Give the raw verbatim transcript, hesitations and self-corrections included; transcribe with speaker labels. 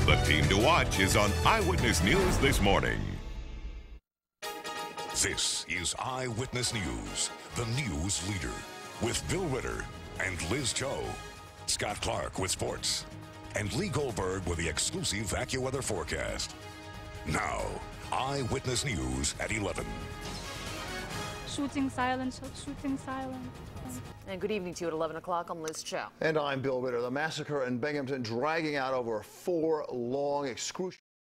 Speaker 1: The team to watch is on Eyewitness News this morning.
Speaker 2: This is Eyewitness News, the news leader, with Bill Ritter and Liz Cho, Scott Clark with sports, and Lee Goldberg with the exclusive AccuWeather forecast. Now, Eyewitness News at eleven.
Speaker 3: Shooting silent, shooting silent.
Speaker 4: And good evening to you at eleven o'clock. I'm Liz Cho.
Speaker 5: And I'm Bill Ritter. The massacre in Binghamton dragging out over four long, excruciating